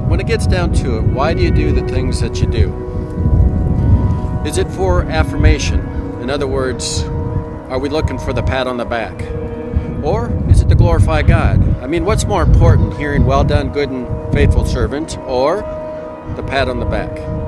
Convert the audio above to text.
when it gets down to it, why do you do the things that you do? Is it for affirmation? In other words, are we looking for the pat on the back? Or is it to glorify God? I mean, what's more important, hearing well done, good and faithful servant, or the pat on the back?